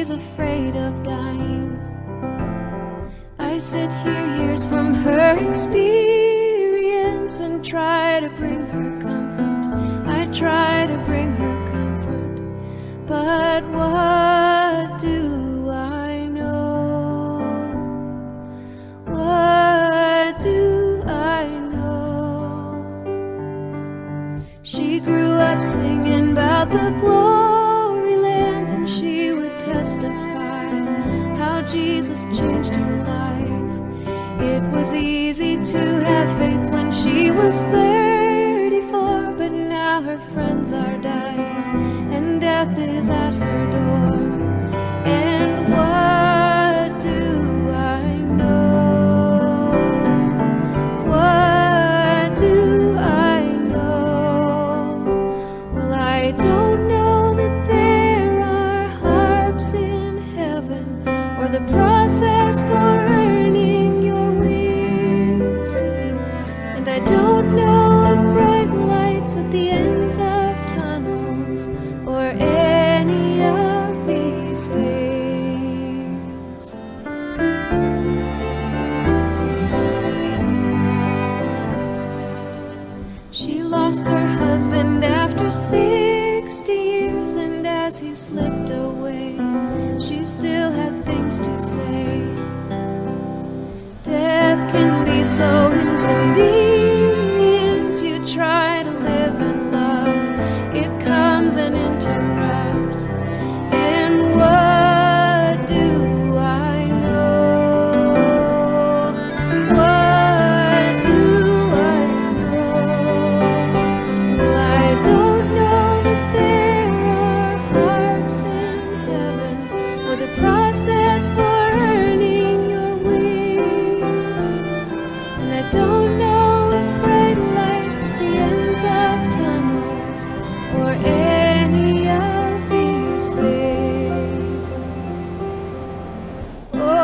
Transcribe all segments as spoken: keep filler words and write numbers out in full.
she's afraid of dying. I sit here years from her experience and try to bring her comfort. I try to bring her comfort, but what do I know? What do I know? She grew up singing about the glory land, and she would testify how Jesus changed her life. It was easy to have faith when she was thirty-four, but now her friends are dying and death is at her door. And what do I know? What do I know? Well, I don't know that there are harps in heaven or the process for earning your wings. And I don't know of bright lights at the ends of tunnels or any of these things. She lost her husband after sixty years, and as he slipped away, she still had things to say. Death can be so inconvenient. You try to live and love, it comes and interrupts. And what do I know? What do I know? Well, I don't know that there are harps in heaven or the process for earning your wings. And I don't know if bright lights at the ends of tunnels or any of these things. Oh, oh,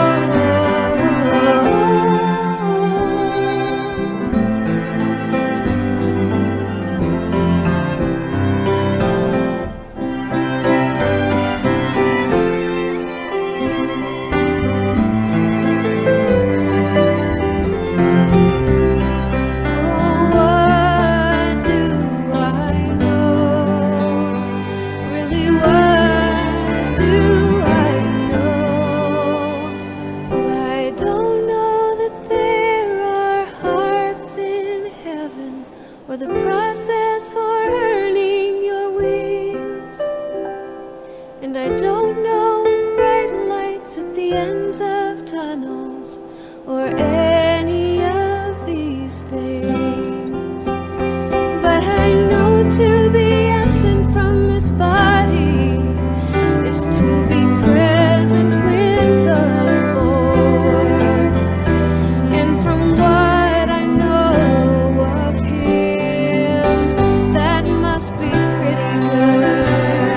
what do I know? Really, what do I know? Well, I don't know that there are harps in heaven or the process for earning your wings. And I don't know of bright lights at the ends of tunnels or any of these things. But I know to be absent from this body is to be present with the Lord. And from what I know of Him, that must be pretty good.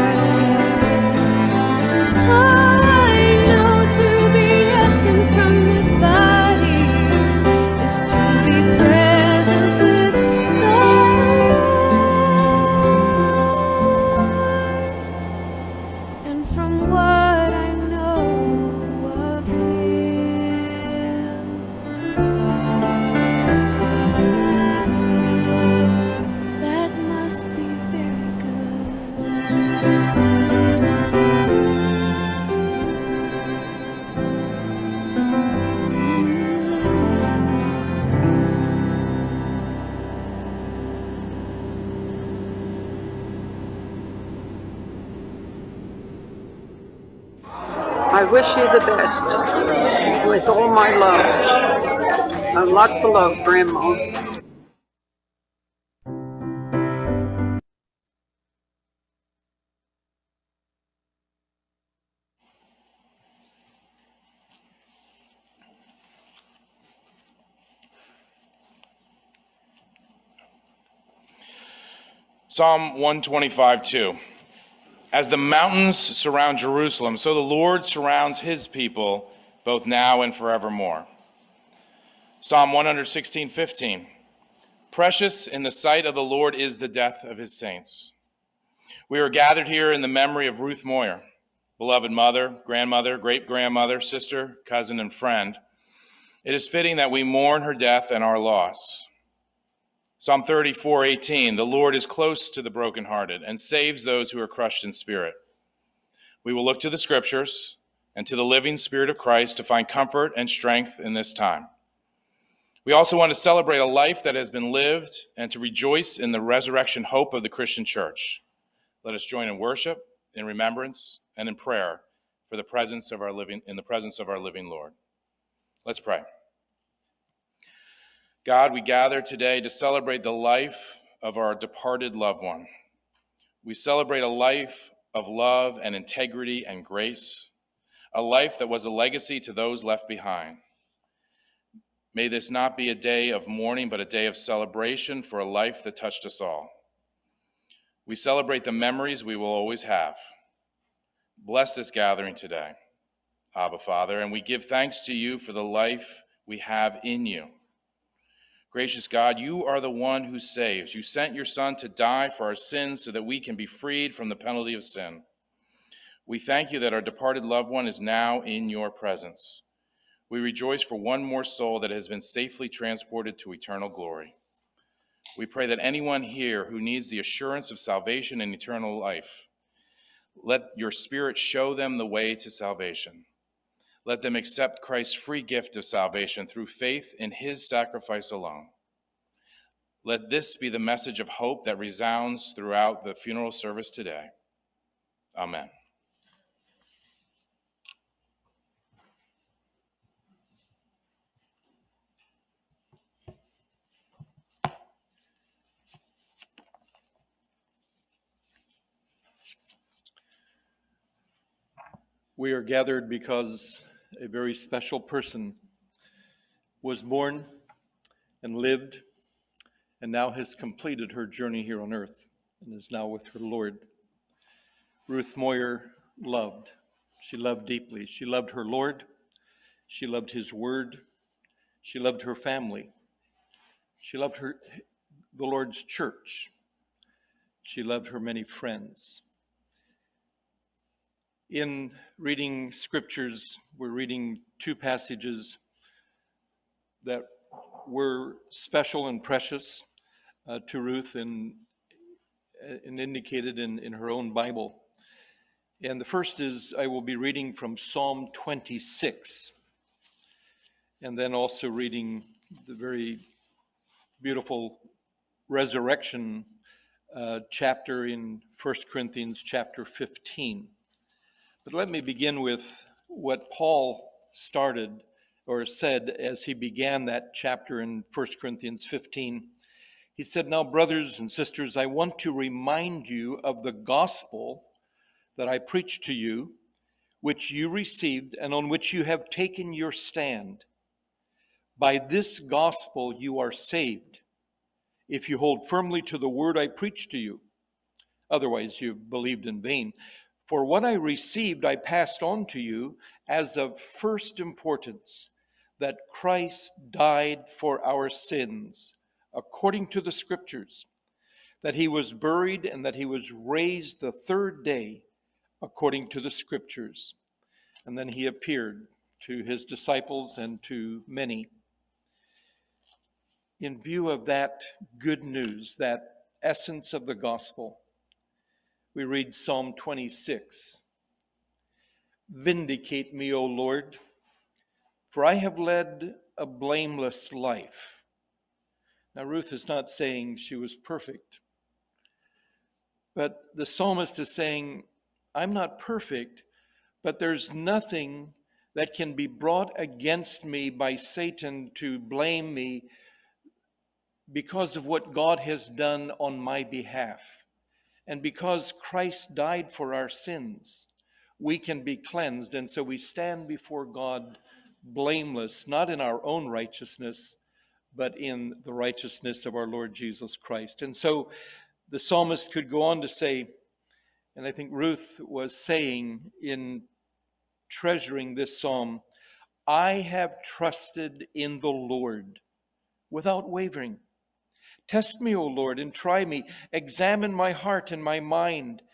Oh, I know to be absent from this body is to be present with the Lord. And from what I know of Him, that must be very good. I wish you the best with all my love. And lots of love, Grandma. Psalm one twenty-five, two. As the mountains surround Jerusalem, so the Lord surrounds his people, both now and forevermore. Psalm one sixteen, fifteen. Precious in the sight of the Lord is the death of his saints. We are gathered here in the memory of Ruth Moyer. beloved mother, grandmother, great-grandmother, sister, cousin, and friend, it is fitting that we mourn her death and our loss. Psalm thirty-four eighteen, the Lord is close to the brokenhearted and saves those who are crushed in spirit. We will look to the scriptures and to the living Spirit of Christ to find comfort and strength in this time. We also want to celebrate a life that has been lived and to rejoice in the resurrection hope of the Christian church. Let us join in worship, in remembrance, and in prayer for the presence of our living, in the presence of our living Lord. Let's pray. God, we gather today to celebrate the life of our departed loved one. We celebrate a life of love and integrity and grace, a life that was a legacy to those left behind. May this not be a day of mourning, but a day of celebration for a life that touched us all. We celebrate the memories we will always have. Bless this gathering today, Abba, Father, and we give thanks to you for the life we have in you. Gracious God, you are the one who saves. You sent your Son to die for our sins so that we can be freed from the penalty of sin. We thank you that our departed loved one is now in your presence. We rejoice for one more soul that has been safely transported to eternal glory. We pray that anyone here who needs the assurance of salvation and eternal life, let your Spirit show them the way to salvation. Let them accept Christ's free gift of salvation through faith in his sacrifice alone. Let this be the message of hope that resounds throughout the funeral service today. Amen. We are gathered because a very special person was born and lived and now has completed her journey here on earth and is now with her Lord. Ruth Moyer loved. She loved deeply. She loved her Lord. She loved his word. She loved her family. She loved her, the Lord's church. She loved her many friends. In reading scriptures, we're reading two passages that were special and precious uh, to Ruth and, and indicated in, in her own Bible. And the first is, I will be reading from Psalm twenty-six, and then also reading the very beautiful resurrection uh, chapter in First Corinthians chapter fifteen. But let me begin with what Paul started or said as he began that chapter in First Corinthians fifteen. He said, "Now, brothers and sisters, I want to remind you of the gospel that I preached to you, which you received and on which you have taken your stand. By this gospel you are saved, if you hold firmly to the word I preached to you. Otherwise you've believed in vain. For what I received I passed on to you as of first importance, that Christ died for our sins, according to the Scriptures, that he was buried and that he was raised the third day, according to the Scriptures. And then he appeared to his disciples and to many." In view of that good news, that essence of the gospel, we read Psalm twenty-six. "Vindicate me, O Lord, for I have led a blameless life." Now, Ruth is not saying she was perfect, but the psalmist is saying, I'm not perfect, but there's nothing that can be brought against me by Satan to blame me because of what God has done on my behalf. And because Christ died for our sins, we can be cleansed. And so we stand before God blameless, not in our own righteousness, but in the righteousness of our Lord Jesus Christ. And so the psalmist could go on to say, and I think Ruth was saying in treasuring this psalm, I have trusted in the Lord without wavering. Test me, O Lord, and try me. Examine my heart and my mind,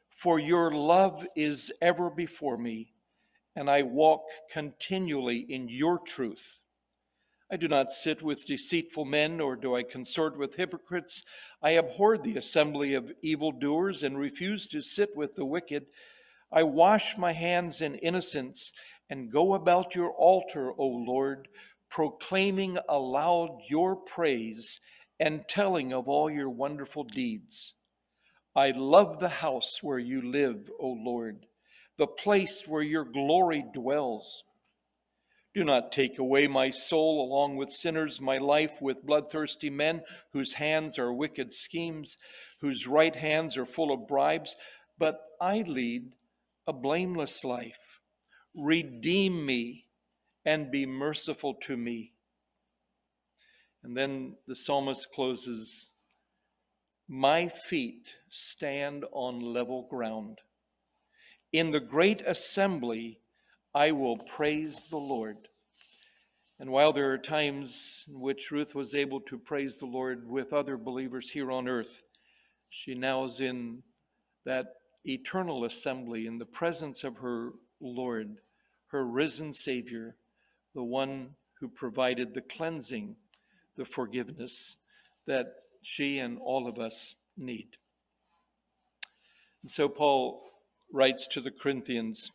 For your love is ever before me, and I walk continually in your truth. I do not sit with deceitful men, nor do I consort with hypocrites. I abhor the assembly of evildoers and refuse to sit with the wicked. I wash my hands in innocence and go about your altar, O Lord, proclaiming aloud your praise and telling of all your wonderful deeds. I love the house where you live, O Lord, the place where your glory dwells. Do not take away my soul along with sinners, my life with bloodthirsty men whose hands are wicked schemes, whose right hands are full of bribes, but I lead a blameless life. Redeem me and be merciful to me. And then the psalmist closes, my feet stand on level ground. In the great assembly, I will praise the Lord. And while there are times in which Ruth was able to praise the Lord with other believers here on earth, she now is in that eternal assembly in the presence of her Lord, her risen Savior, the one who provided the cleansing, the forgiveness that she and all of us need. And so Paul writes to the Corinthians,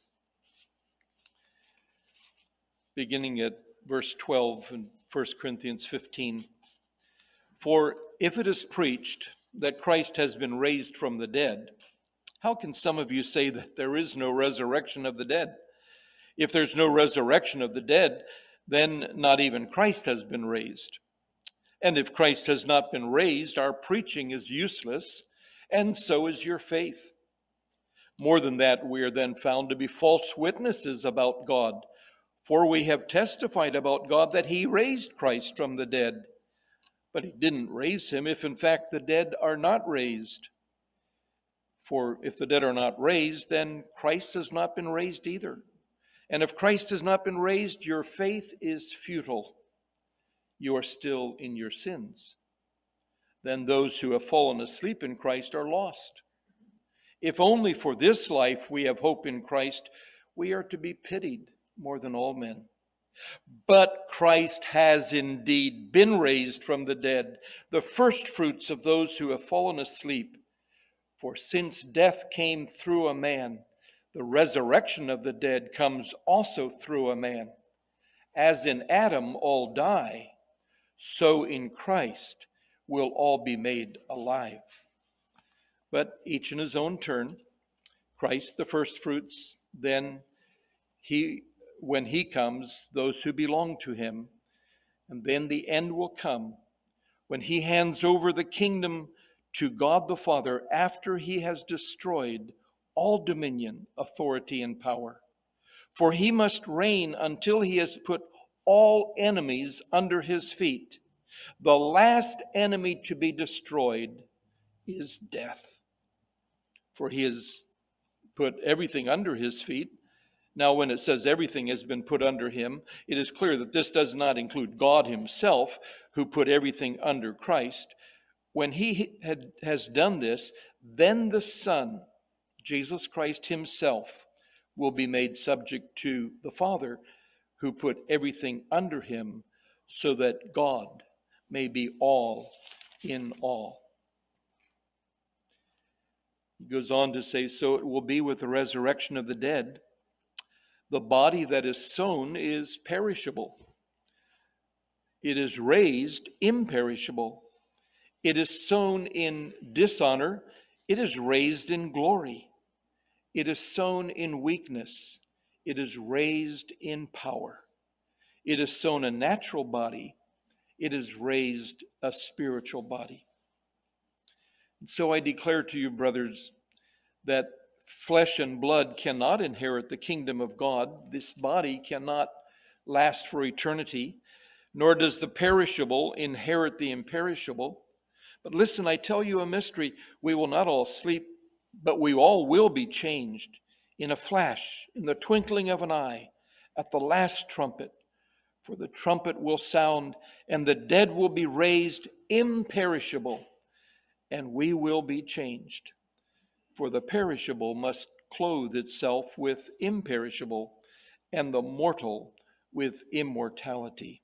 beginning at verse twelve in First Corinthians fifteen. For if it is preached that Christ has been raised from the dead, how can some of you say that there is no resurrection of the dead? If there's no resurrection of the dead, then not even Christ has been raised. And if Christ has not been raised, our preaching is useless, and so is your faith. More than that, we are then found to be false witnesses about God, for we have testified about God that he raised Christ from the dead. But he didn't raise him if in fact the dead are not raised. For if the dead are not raised, then Christ has not been raised either. And if Christ has not been raised, your faith is futile. You are still in your sins. Then those who have fallen asleep in Christ are lost. If only for this life we have hope in Christ, we are to be pitied more than all men. But Christ has indeed been raised from the dead, the first fruits of those who have fallen asleep. For since death came through a man, the resurrection of the dead comes also through a man. As in Adam all die, so in Christ will all be made alive. But each in his own turn, Christ the first fruits, then he, when he comes, those who belong to him, and then the end will come when he hands over the kingdom to God the Father after he has destroyed all dominion, authority, and power. For he must reign until he has put all enemies under his feet. The last enemy to be destroyed is death. For he has put everything under his feet. Now, when it says everything has been put under him, it is clear that this does not include God himself, who put everything under Christ. When he had, has done this, then the Son, Jesus Christ himself, will be made subject to the Father, who put everything under him, so that God may be all in all. He goes on to say, so it will be with the resurrection of the dead. The body that is sown is perishable. It is raised imperishable. It is sown in dishonor. It is raised in glory. It is sown in weakness. It is raised in power. It is sown a natural body. It is raised a spiritual body. And so I declare to you, brothers, that flesh and blood cannot inherit the kingdom of God. This body cannot last for eternity, nor does the perishable inherit the imperishable. But listen, I tell you a mystery. We will not all sleep, but we all will be changed in a flash, in the twinkling of an eye, at the last trumpet. For the trumpet will sound, and the dead will be raised imperishable, and we will be changed. For the perishable must clothe itself with imperishable, and the mortal with immortality.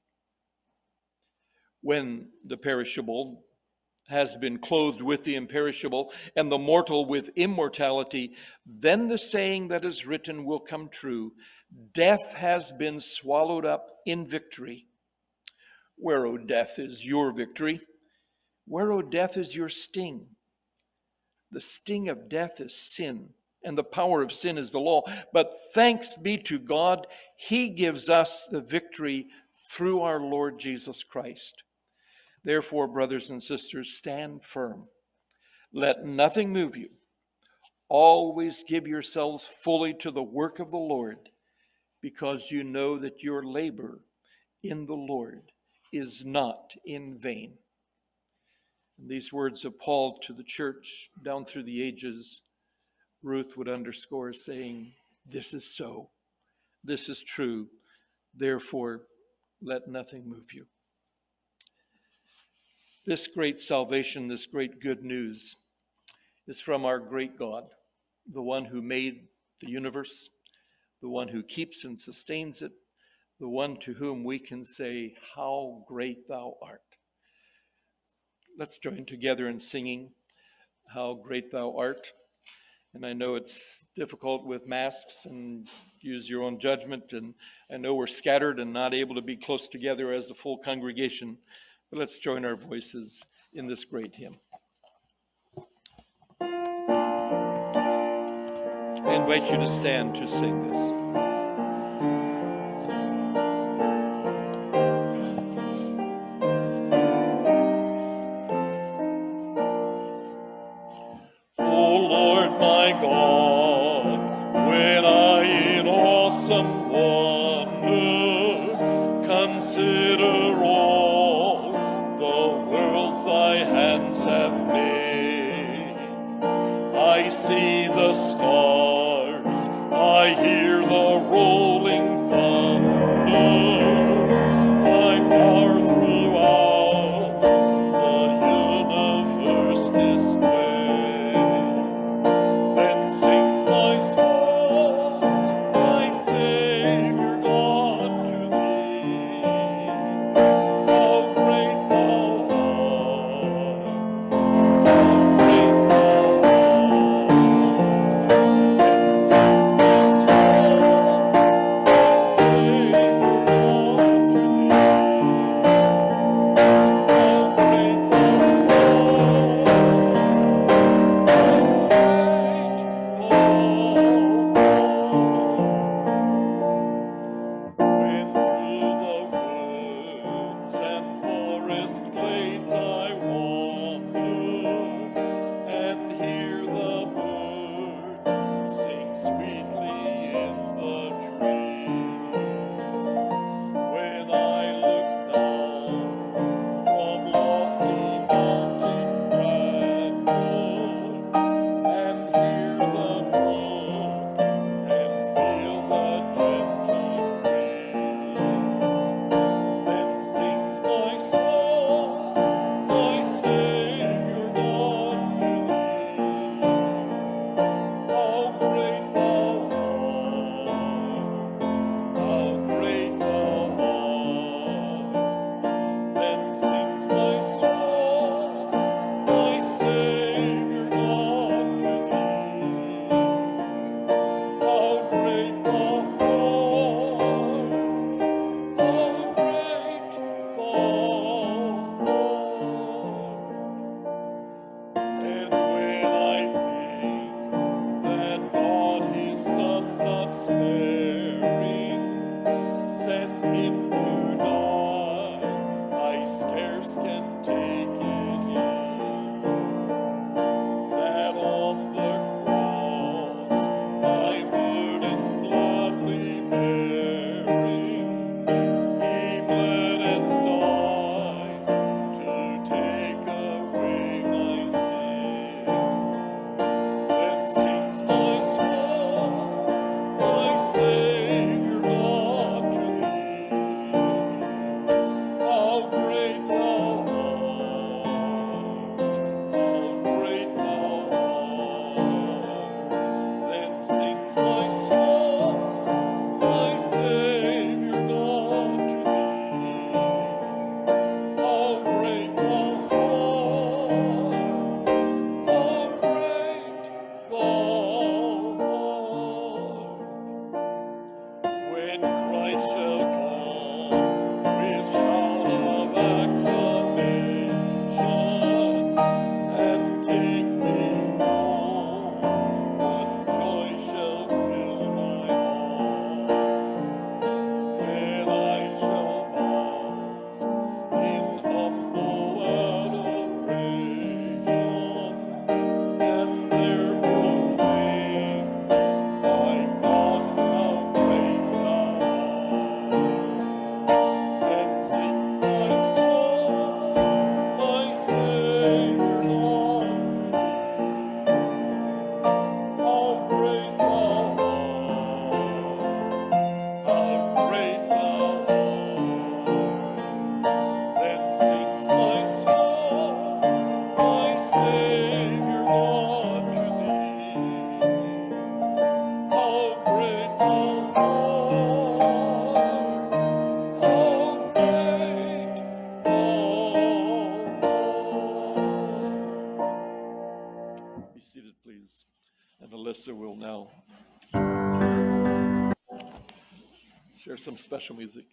When the perishable has been clothed with the imperishable, and the mortal with immortality, then the saying that is written will come true: death has been swallowed up in victory. Where, O death, is your victory? Where, O death, is your sting? The sting of death is sin, and the power of sin is the law. But thanks be to God, he gives us the victory through our Lord Jesus Christ. Therefore, brothers and sisters, stand firm. Let nothing move you. Always give yourselves fully to the work of the Lord, because you know that your labor in the Lord is not in vain. And these words of Paul to the church down through the ages, Ruth would underscore, saying, this is so, this is true, therefore let nothing move you. This great salvation, this great good news is from our great God, the one who made the universe, the one who keeps and sustains it, the one to whom we can say, how great thou art. Let's join together in singing, How Great Thou Art. And I know it's difficult with masks, and use your own judgment, and I know we're scattered and not able to be close together as a full congregation, but let's join our voices in this great hymn. I invite you to stand to sing this. O Lord my God, when I in awesome wonder consider all the worlds thy hands have made, I see the stars, I hear the rolling thunder, thy power throughout the universe display. Then sings my soul, my Savior Alyssa will now share some special music.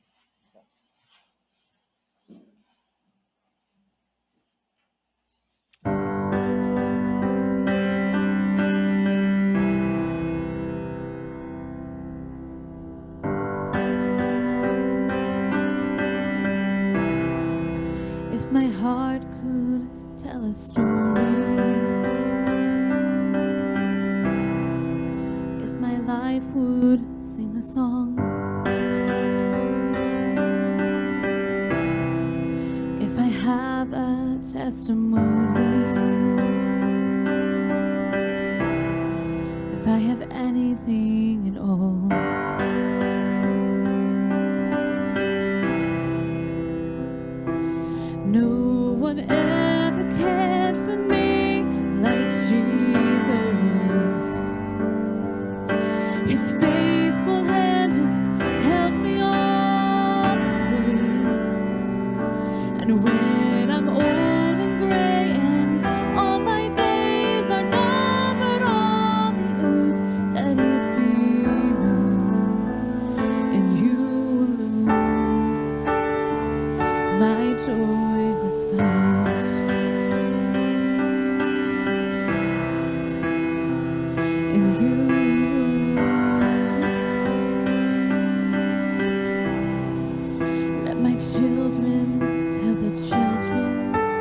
If my heart could tell a story, life would sing a song, if I have a testimony, if I have anything at all, no one ever cared for me like Jesus. His faithful hand has held me all this way. And when I'm old and gray and all my days are numbered on the earth, let it be known in you alone my joy was found. In you. Children tell the children,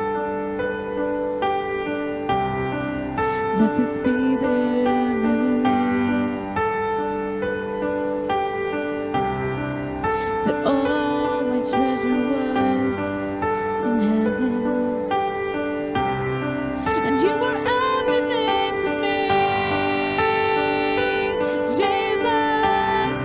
let this be their memory, that all my treasure was in heaven, and you were everything to me, Jesus.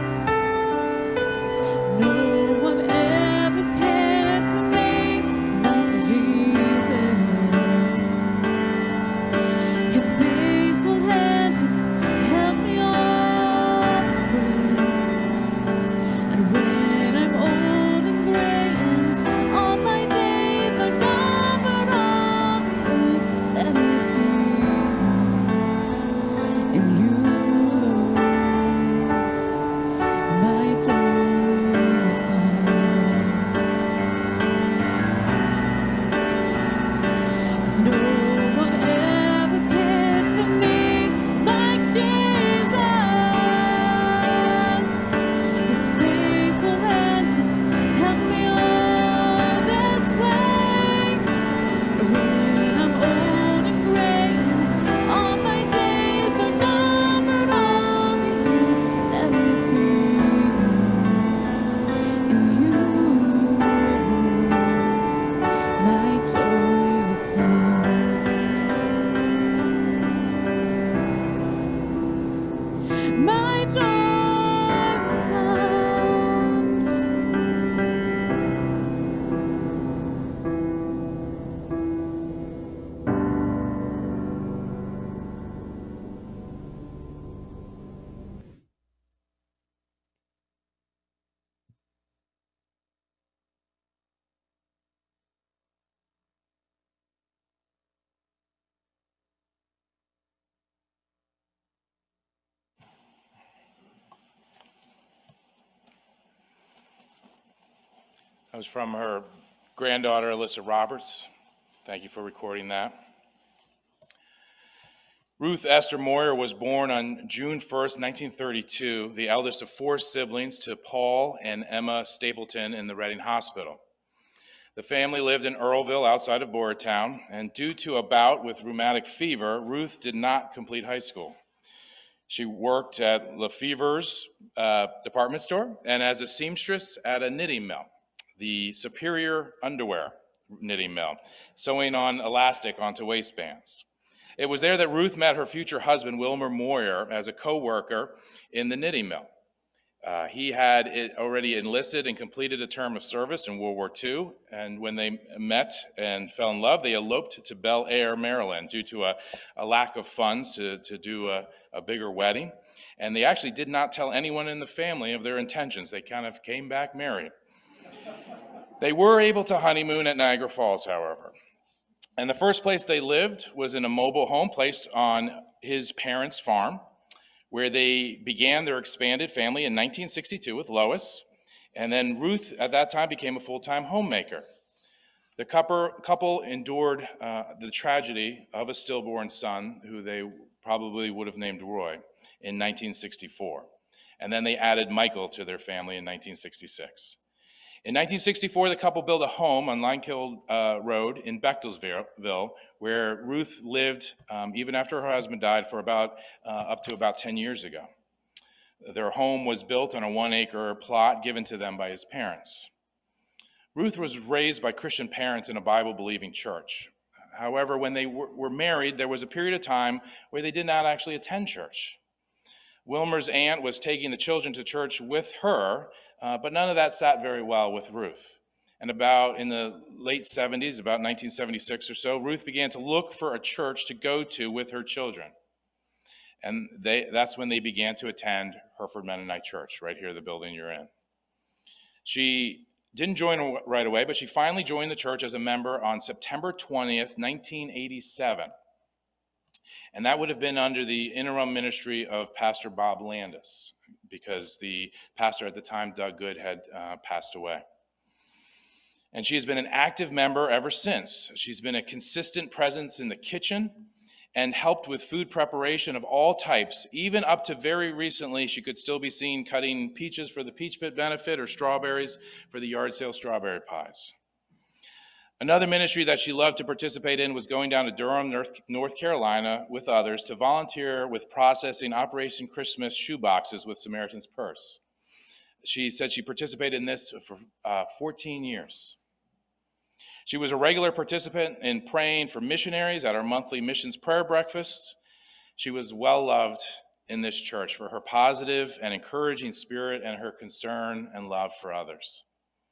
No one ever cared for me like Jesus. His faithful hand has held me all this way. And when I'm old That was from her granddaughter, Alyssa Roberts. Thank you for recording that. Ruth Esther Moyer was born on June first, nineteen thirty-two, the eldest of four siblings to Paul and Emma Stapleton in the Reading Hospital. The family lived in Earlville outside of Boyertown, and due to a bout with rheumatic fever, Ruth did not complete high school. She worked at Lefever's uh, department store and as a seamstress at a knitting mill, the Superior Underwear knitting mill, sewing on elastic onto waistbands. It was there that Ruth met her future husband, Wilmer Moyer, as a co-worker in the knitting mill. Uh, he had already enlisted and completed a term of service in World War Two, and when they met and fell in love, they eloped to Bel Air, Maryland, due to a, a lack of funds to, to do a, a bigger wedding. And they actually did not tell anyone in the family of their intentions. They kind of came back married. They were able to honeymoon at Niagara Falls, however. And the first place they lived was in a mobile home placed on his parents' farm, where they began their expanded family in nineteen sixty-two with Lois. And then Ruth, at that time, became a full-time homemaker. The couple, couple endured uh, the tragedy of a stillborn son, who they probably would have named Roy, in nineteen sixty-four. And then they added Michael to their family in nineteen sixty-six. In nineteen sixty-four, the couple built a home on Linekill uh, Road in Bechtelsville, where Ruth lived um, even after her husband died for about uh, up to about ten years ago. Their home was built on a one-acre plot given to them by his parents. Ruth was raised by Christian parents in a Bible-believing church. However, when they were married, there was a period of time where they did not actually attend church. Wilmer's aunt was taking the children to church with her, Uh, but none of that sat very well with Ruth. And about in the late seventies, about nineteen seventy-six or so, Ruth began to look for a church to go to with her children. And they, that's when they began to attend Hereford Mennonite Church, right here, the building you're in. She didn't join right away, but she finally joined the church as a member on September twentieth, nineteen eighty-seven. And that would have been under the interim ministry of Pastor Bob Landis, because the pastor at the time, Doug Good, had uh, passed away. And she has been an active member ever since. She's been a consistent presence in the kitchen and helped with food preparation of all types. Even up to very recently, she could still be seen cutting peaches for the Peach Pit benefit or strawberries for the yard sale strawberry pies. Another ministry that she loved to participate in was going down to Durham, North Carolina with others to volunteer with processing Operation Christmas shoeboxes with Samaritan's Purse. She said she participated in this for uh, fourteen years. She was a regular participant in praying for missionaries at our monthly missions prayer breakfasts. She was well loved in this church for her positive and encouraging spirit and her concern and love for others.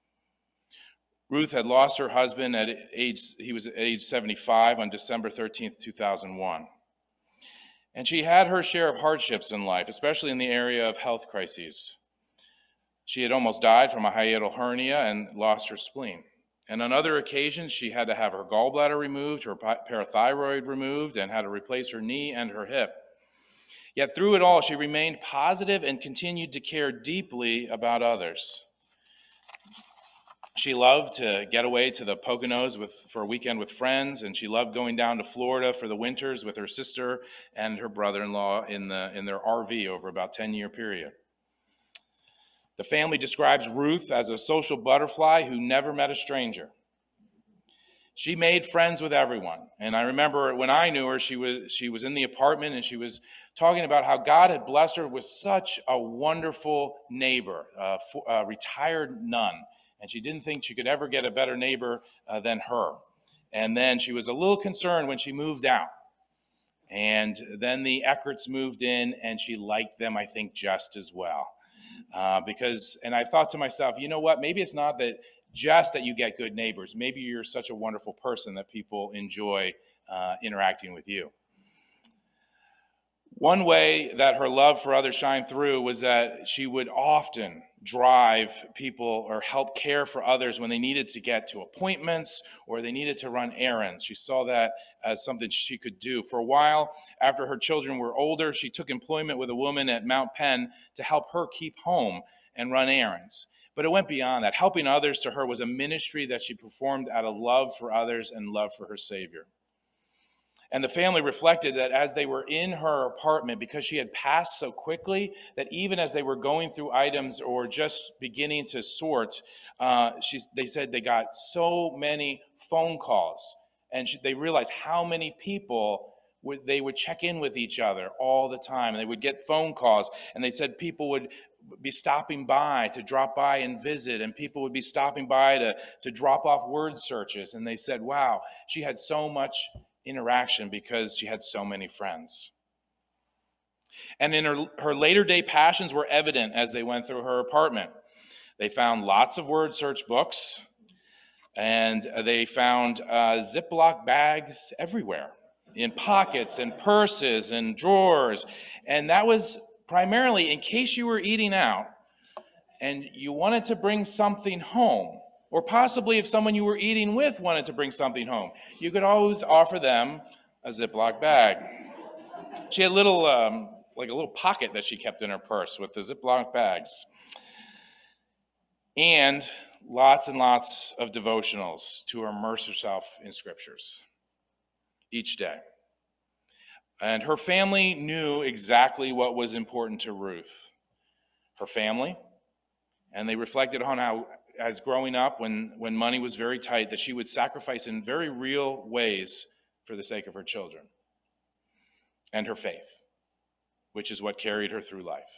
Ruth had lost her husband at age, he was at age seventy-five on December thirteenth, two thousand one. And she had her share of hardships in life, especially in the area of health crises. She had almost died from a hiatal hernia and lost her spleen. And on other occasions, she had to have her gallbladder removed, her parathyroid removed, and had to replace her knee and her hip. Yet through it all, she remained positive and continued to care deeply about others. She loved to get away to the Poconos with, for a weekend with friends, and she loved going down to Florida for the winters with her sister and her brother-in-law in, the, in their R V over about a ten-year period. The family describes Ruth as a social butterfly who never met a stranger. She made friends with everyone. And I remember when I knew her, she was, she was in the apartment and she was talking about how God had blessed her with such a wonderful neighbor, a, a retired nun. And she didn't think she could ever get a better neighbor uh, than her. And then she was a little concerned when she moved out. And then the Eckerts moved in, and she liked them, I think, just as well. Uh, because, and I thought to myself, you know what, maybe it's not that just that you get good neighbors. Maybe you're such a wonderful person that people enjoy uh, interacting with you. One way that her love for others shined through was that she would often drive people or help care for others when they needed to get to appointments or they needed to run errands. She saw that as something she could do. For a while, after her children were older, she took employment with a woman at Mount Penn to help her keep home and run errands. But it went beyond that. Helping others to her was a ministry that she performed out of love for others and love for her Savior. And the family reflected that as they were in her apartment, because she had passed so quickly, that even as they were going through items or just beginning to sort, uh, she, they said they got so many phone calls. And she, they realized how many people would, they would check in with each other all the time. And they would get phone calls. And they said people would be stopping by to drop by and visit. And people would be stopping by to, to drop off word searches. And they said, wow, she had so much interaction because she had so many friends. And in her, her later day passions were evident as they went through her apartment. They found lots of word search books, and they found uh, Ziploc bags everywhere, in pockets and purses and drawers. And that was primarily in case you were eating out and you wanted to bring something home. Or possibly if someone you were eating with wanted to bring something home, you could always offer them a Ziploc bag. She had a little, um, like a little pocket that she kept in her purse with the Ziploc bags. And lots and lots of devotionals to immerse herself in scriptures each day. And her family knew exactly what was important to Ruth. Her family, and they reflected on how as growing up, when, when money was very tight, that she would sacrifice in very real ways for the sake of her children and her faith, which is what carried her through life.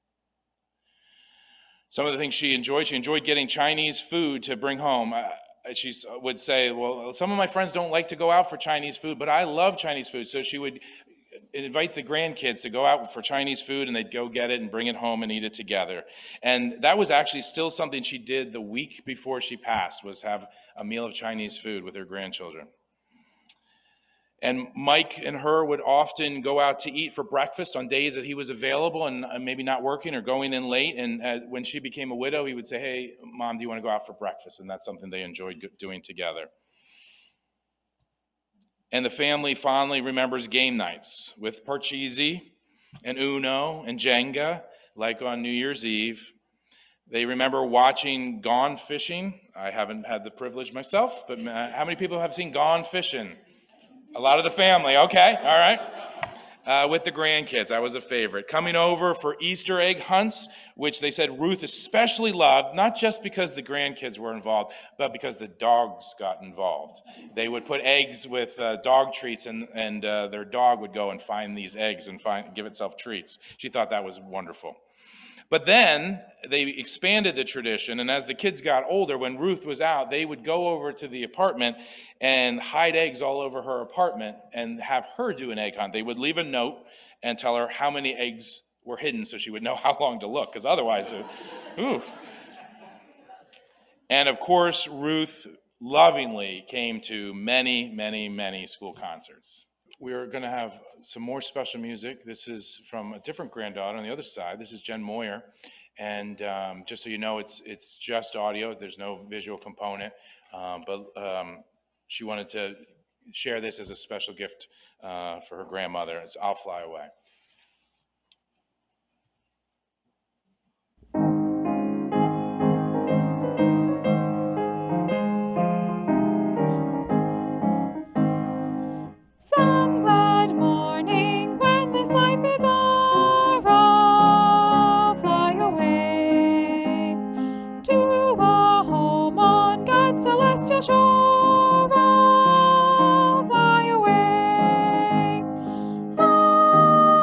Some of the things she enjoyed, she enjoyed getting Chinese food to bring home. Uh, she would say, well, some of my friends don't like to go out for Chinese food, but I love Chinese food. So she would invite the grandkids to go out for Chinese food, and they'd go get it and bring it home and eat it together. And that was actually still something she did the week before she passed, was have a meal of Chinese food with her grandchildren. And Mike and her would often go out to eat for breakfast on days that he was available and maybe not working or going in late. And uh, when she became a widow, he would say, hey, Mom, do you want to go out for breakfast? And that's something they enjoyed doing together. And the family fondly remembers game nights with Parcheesi and Uno and Jenga, like on New Year's Eve. They remember watching Gone Fishing. I haven't had the privilege myself, but how many people have seen Gone Fishing? A lot of the family. Okay, all right. Uh, with the grandkids, that was a favorite. Coming over for Easter egg hunts, which they said Ruth especially loved, not just because the grandkids were involved, but because the dogs got involved. They would put eggs with uh, dog treats, and, and uh, their dog would go and find these eggs and find, give itself treats. She thought that was wonderful. But then they expanded the tradition, and as the kids got older, when Ruth was out, they would go over to the apartment and hide eggs all over her apartment and have her do an egg hunt. They would leave a note and tell her how many eggs were hidden so she would know how long to look, because otherwise, it, ooh. And of course, Ruth lovingly came to many, many, many school concerts. We're going to have some more special music. This is from a different granddaughter on the other side. This is Jen Moyer. And um, just so you know, it's it's just audio. There's no visual component. Um, but um, she wanted to share this as a special gift uh, for her grandmother. It's I'll Fly Away. Shore, I'll fly away.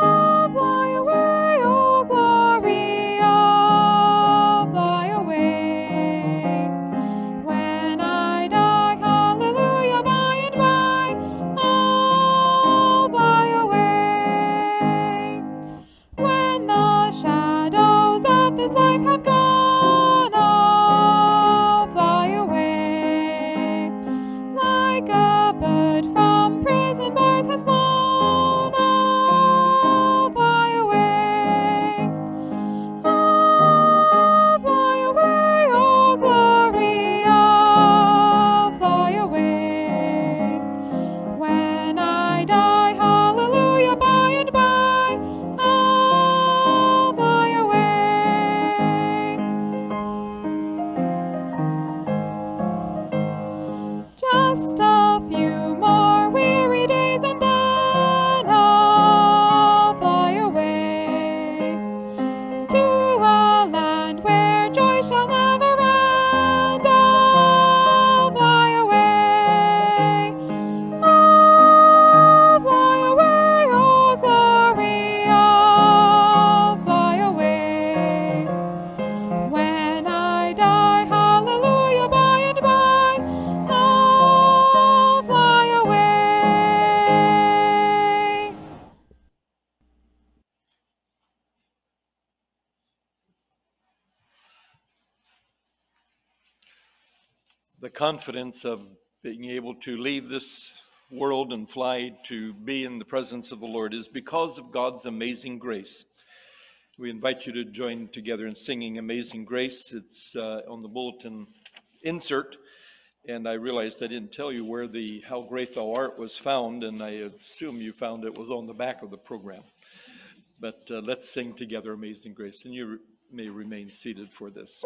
the confidence of being able to leave this world and fly to be in the presence of the Lord is because of God's amazing grace. We invite you to join together in singing Amazing Grace. It's uh, on the bulletin insert, and I realized I didn't tell you where the How Great Thou Art was found, and I assume you found it was on the back of the program. But uh, let's sing together Amazing Grace, and you re- may remain seated for this.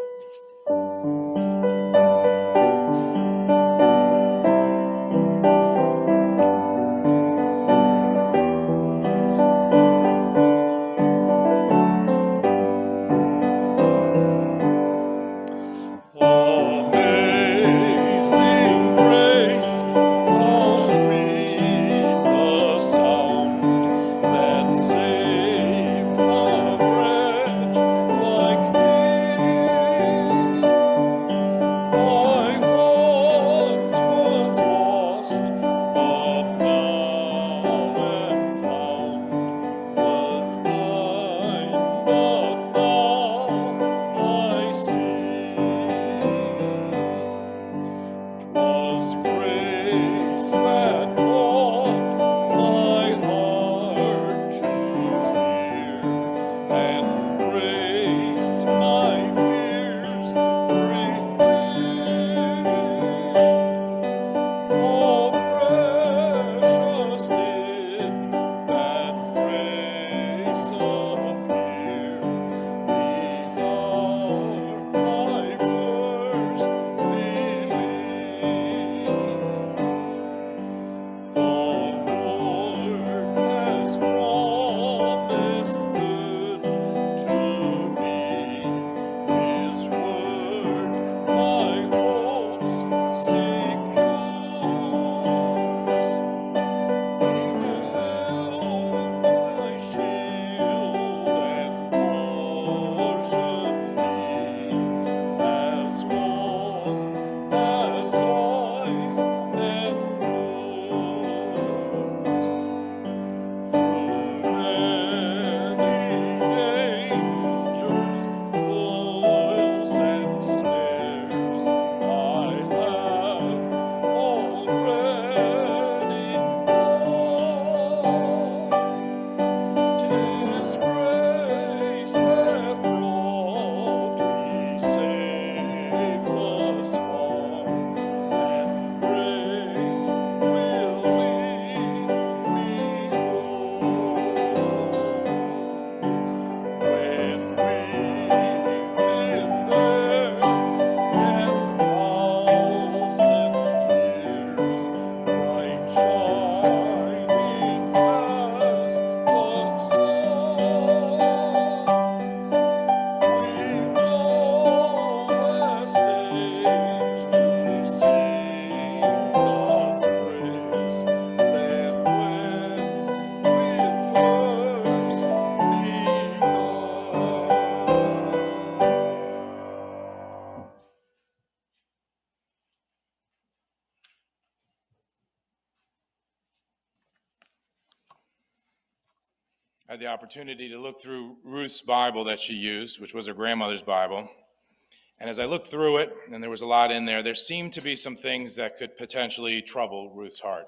I had the opportunity to look through Ruth's Bible that she used, which was her grandmother's Bible. And as I looked through it, and there was a lot in there, there seemed to be some things that could potentially trouble Ruth's heart.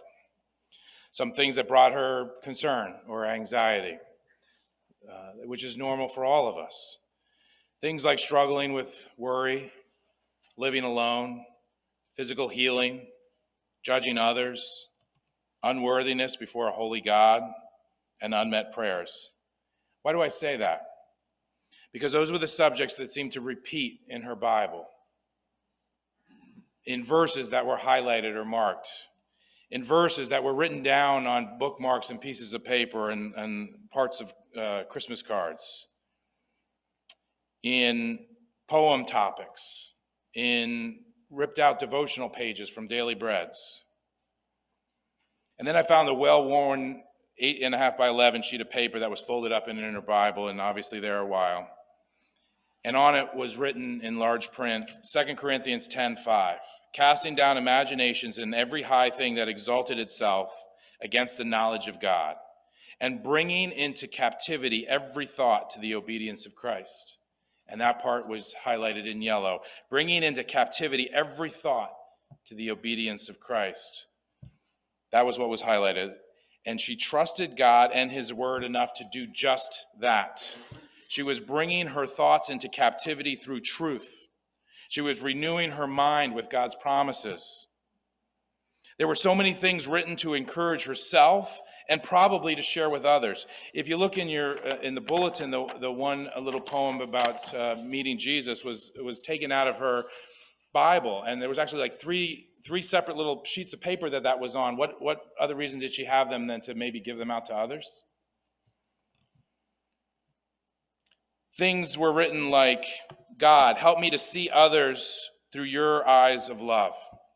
Some things that brought her concern or anxiety, uh, which is normal for all of us. Things like struggling with worry, living alone, physical healing, judging others, unworthiness before a holy God, and unmet prayers. Why do I say that? Because those were the subjects that seemed to repeat in her Bible, in verses that were highlighted or marked, in verses that were written down on bookmarks and pieces of paper and, and parts of uh, Christmas cards, in poem topics, in ripped out devotional pages from Daily Breads. And then I found a well-worn eight and a half by eleven sheet of paper that was folded up in, in her Bible, and obviously there a while. And on it was written in large print, Second Corinthians ten five, casting down imaginations and every high thing that exalted itself against the knowledge of God, and bringing into captivity every thought to the obedience of Christ. And that part was highlighted in yellow. Bringing into captivity every thought to the obedience of Christ. That was what was highlighted. And she trusted God and his word enough to do just that. She was bringing her thoughts into captivity through truth. She was renewing her mind with God's promises. There were so many things written to encourage herself and probably to share with others. If you look in your uh, in the bulletin, the, the one a little poem about uh, meeting Jesus was was taken out of her Bible, and there was actually like three three separate little sheets of paper that that was on. What what other reason did she have them than to maybe give them out to others? Things were written like, God, help me to see others through your eyes of love.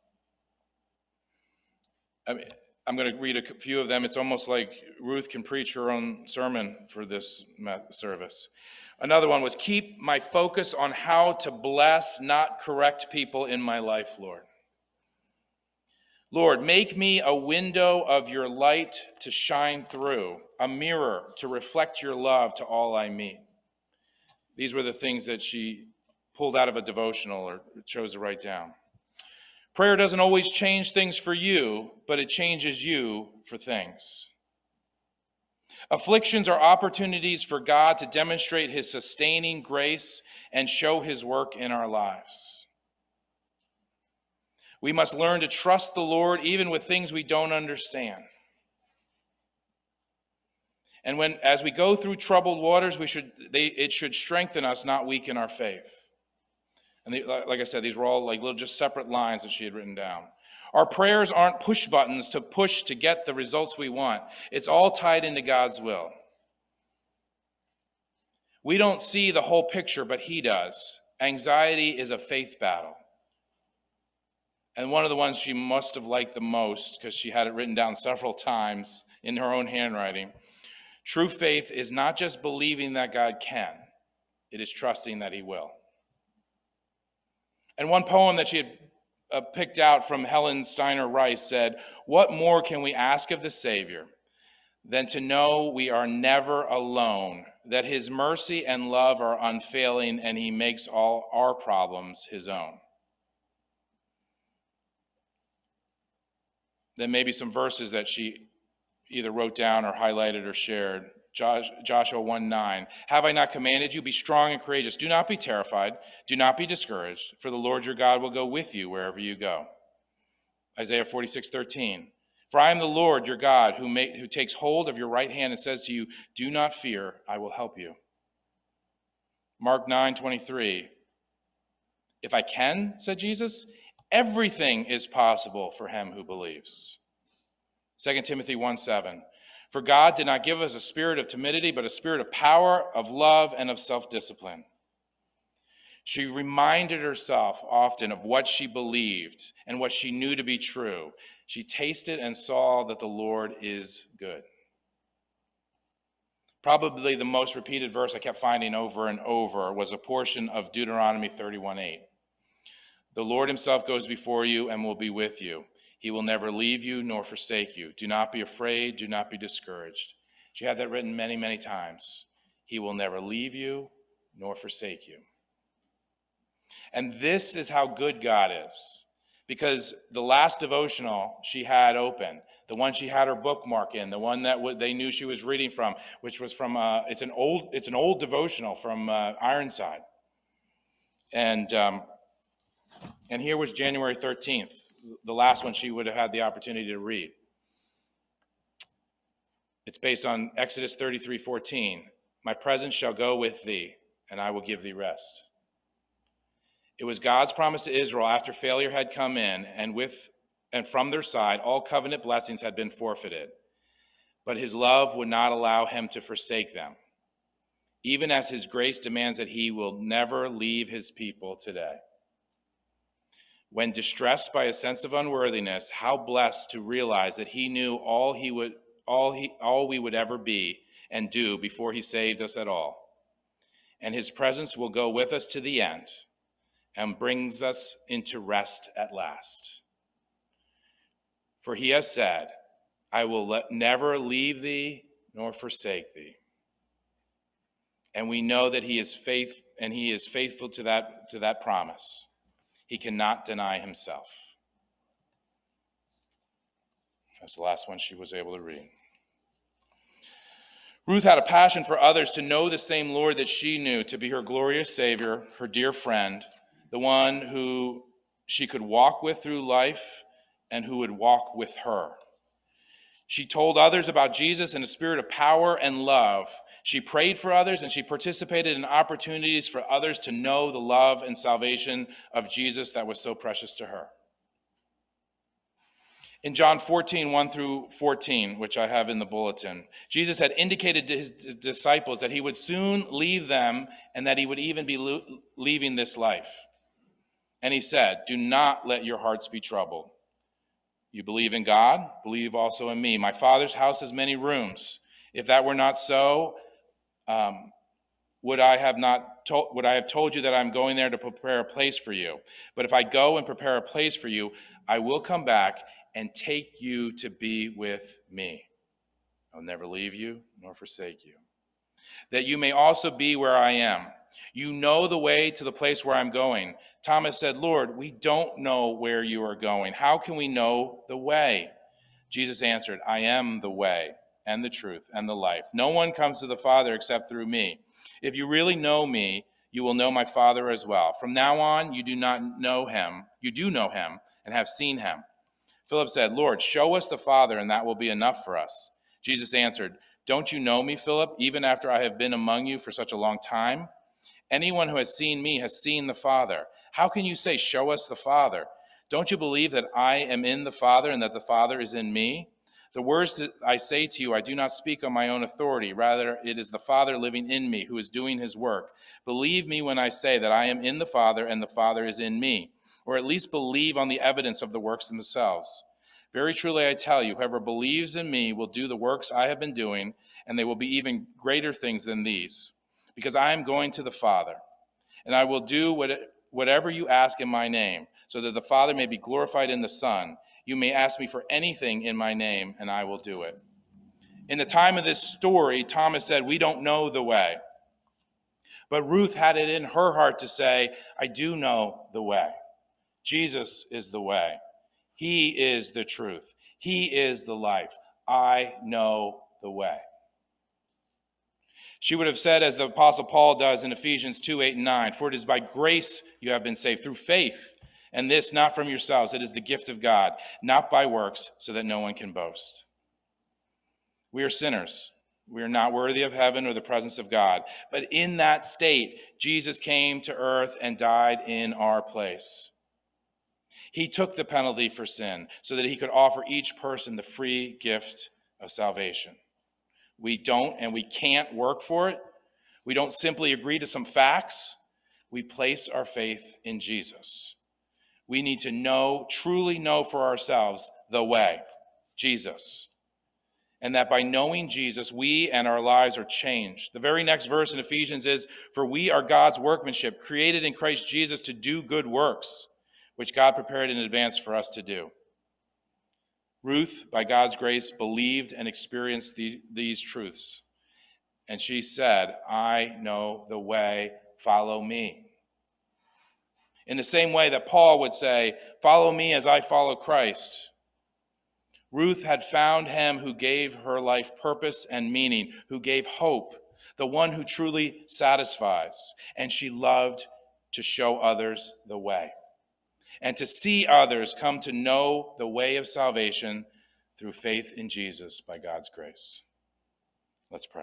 I mean, I'm going to read a few of them. It's almost like Ruth can preach her own sermon for this service. Another one was, keep my focus on how to bless, not correct people in my life, Lord. Lord, make me a window of your light to shine through, a mirror to reflect your love to all I meet. These were the things that she pulled out of a devotional or chose to write down. Prayer doesn't always change things for you, but it changes you for things. Afflictions are opportunities for God to demonstrate his sustaining grace and show his work in our lives. We must learn to trust the Lord even with things we don't understand. And when, as we go through troubled waters, we should they, it should strengthen us, not weaken our faith. And they, like I said, these were all like little just separate lines that she had written down. Our prayers aren't push buttons to push to get the results we want. It's all tied into God's will. We don't see the whole picture, but he does. Anxiety is a faith battle. And one of the ones she must have liked the most, because she had it written down several times in her own handwriting. True faith is not just believing that God can, it is trusting that he will. And one poem that she had uh, picked out from Helen Steiner Rice said, what more can we ask of the Savior than to know we are never alone, that his mercy and love are unfailing, and he makes all our problems his own. Then maybe some verses that she either wrote down or highlighted or shared. Joshua one nine, have I not commanded you? Be strong and courageous. Do not be terrified. Do not be discouraged, for the Lord your God will go with you wherever you go. Isaiah forty-six thirteen, for I am the Lord your God who, make, who takes hold of your right hand and says to you, do not fear, I will help you. Mark nine twenty-three, if I can, said Jesus, everything is possible for him who believes. Second Timothy one seven, for God did not give us a spirit of timidity, but a spirit of power, of love, and of self-discipline. She reminded herself often of what she believed and what she knew to be true. She tasted and saw that the Lord is good. Probably the most repeated verse I kept finding over and over was a portion of Deuteronomy thirty-one eight. The Lord himself goes before you and will be with you. He will never leave you nor forsake you. Do not be afraid. Do not be discouraged. She had that written many, many times. He will never leave you nor forsake you. And this is how good God is. Because the last devotional she had open, the one she had her bookmark in, the one that w- they knew she was reading from, which was from, uh, it's an old it's an old devotional from uh, Ironside. And, um, and here was January thirteenth. The last one she would have had the opportunity to read. It's based on Exodus thirty-three fourteen. My presence shall go with thee, and I will give thee rest. It was God's promise to Israel after failure had come in, and with and from their side, all covenant blessings had been forfeited. But his love would not allow him to forsake them, even as his grace demands that he will never leave his people today. When distressed by a sense of unworthiness, how blessed to realize that he knew all he would, all he, all we would ever be and do before he saved us at all. And his presence will go with us to the end and brings us into rest at last. For he has said, I will let, never leave thee nor forsake thee. And we know that he is faith, and he is faithful to that, to that promise. He cannot deny himself. That's the last one she was able to read. Ruth had a passion for others to know the same Lord that she knew to be her glorious Savior, her dear friend, the one who she could walk with through life and who would walk with her. She told others about Jesus in a spirit of power and love. She prayed for others and she participated in opportunities for others to know the love and salvation of Jesus that was so precious to her. In John fourteen, one through fourteen, which I have in the bulletin, Jesus had indicated to his disciples that he would soon leave them and that he would even be lo- leaving this life. And he said, "Do not let your hearts be troubled. You believe in God, believe also in me. My Father's house has many rooms. If that were not so, um, would I have not told, would I have told you that I'm going there to prepare a place for you? But if I go and prepare a place for you, I will come back and take you to be with me. I'll never leave you nor forsake you, that you may also be where I am. You know the way to the place where I'm going." Thomas said, "Lord, we don't know where you are going. How can we know the way?" Jesus answered, "I am the way and the truth and the life. No one comes to the Father except through me. If you really know me, you will know my Father as well. From now on, you do not know him. You do know him and have seen him." Philip said, "Lord, show us the Father, and that will be enough for us." Jesus answered, "Don't you know me, Philip, even after I have been among you for such a long time? Anyone who has seen me has seen the Father. How can you say, 'Show us the Father'? Don't you believe that I am in the Father and that the Father is in me? The words that I say to you, I do not speak on my own authority. Rather, it is the Father living in me who is doing his work. Believe me when I say that I am in the Father and the Father is in me. Or at least believe on the evidence of the works themselves. Very truly I tell you, whoever believes in me will do the works I have been doing, and they will be even greater things than these. Because I am going to the Father, and I will do what, whatever you ask in my name, so that the Father may be glorified in the Son. You may ask me for anything in my name, and I will do it." In the time of this story, Thomas said, "We don't know the way." But Ruth had it in her heart to say, "I do know the way. Jesus is the way. He is the truth. He is the life. I know the way." She would have said, as the Apostle Paul does in Ephesians two, eight, and nine, "For it is by grace you have been saved through faith, and this not from yourselves. It is the gift of God, not by works, so that no one can boast." We are sinners. We are not worthy of heaven or the presence of God. But in that state, Jesus came to earth and died in our place. He took the penalty for sin so that he could offer each person the free gift of salvation. We don't and we can't work for it. We don't simply agree to some facts. We place our faith in Jesus. We need to know, truly know for ourselves the way, Jesus. And that by knowing Jesus, we and our lives are changed. The very next verse in Ephesians is, "For we are God's workmanship, created in Christ Jesus to do good works, which God prepared in advance for us to do." Ruth, by God's grace, believed and experienced these, these truths. And she said, "I know the way, follow me." In the same way that Paul would say, "Follow me as I follow Christ." Ruth had found him who gave her life purpose and meaning, who gave hope, the one who truly satisfies. And she loved to show others the way, and to see others come to know the way of salvation through faith in Jesus by God's grace. Let's pray.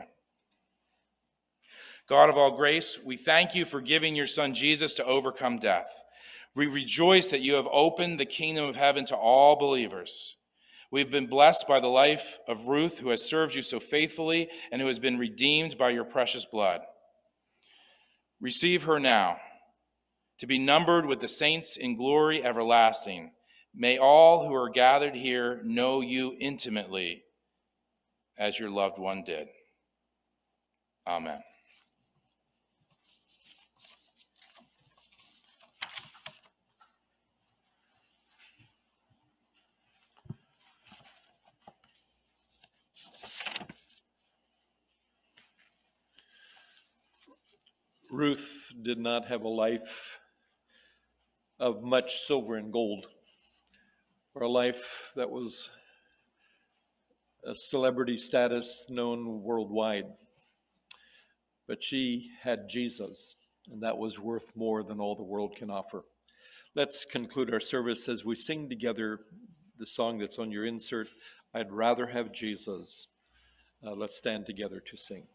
God of all grace, we thank you for giving your Son Jesus to overcome death. We rejoice that you have opened the kingdom of heaven to all believers. We've been blessed by the life of Ruth, who has served you so faithfully and who has been redeemed by your precious blood. Receive her now, to be numbered with the saints in glory everlasting. May all who are gathered here know you intimately as your loved one did. Amen. Ruth did not have a life of much silver and gold, or a life that was a celebrity status known worldwide. But she had Jesus, and that was worth more than all the world can offer. Let's conclude our service as we sing together the song that's on your insert, I'd Rather Have Jesus. Uh, let's stand together to sing.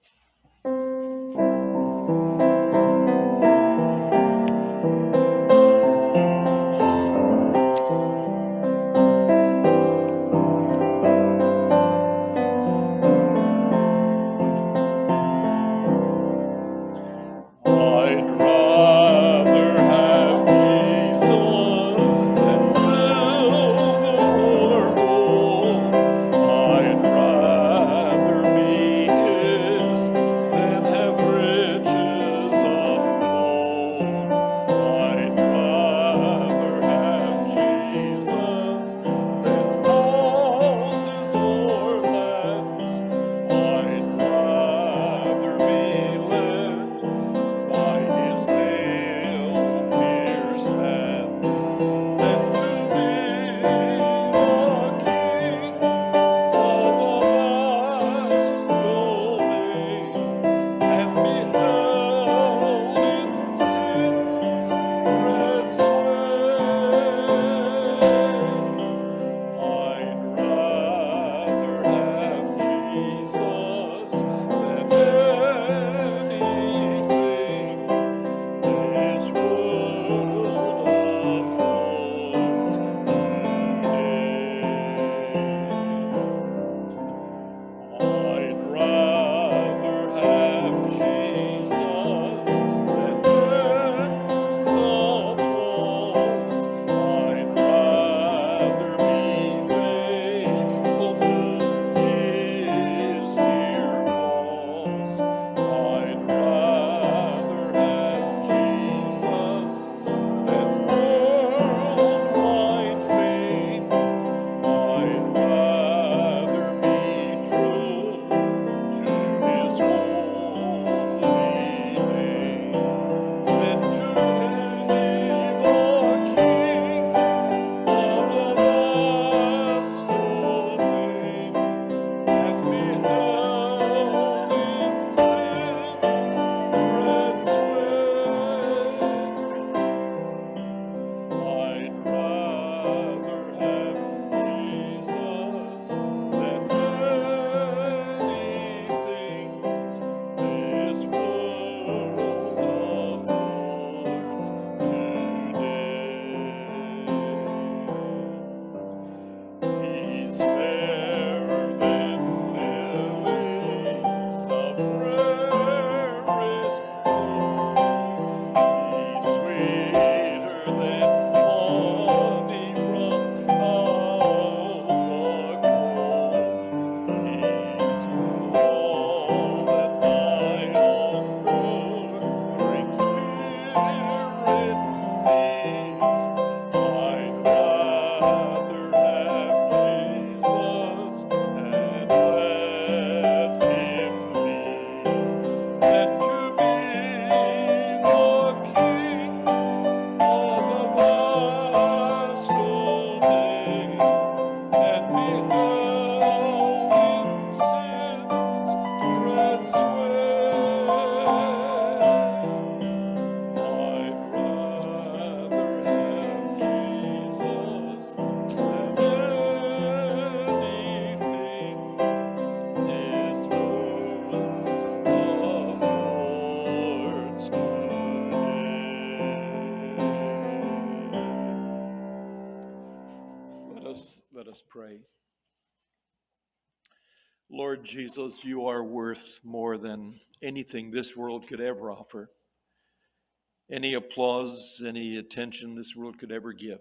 us pray. Lord Jesus, you are worth more than anything this world could ever offer, any applause, any attention this world could ever give.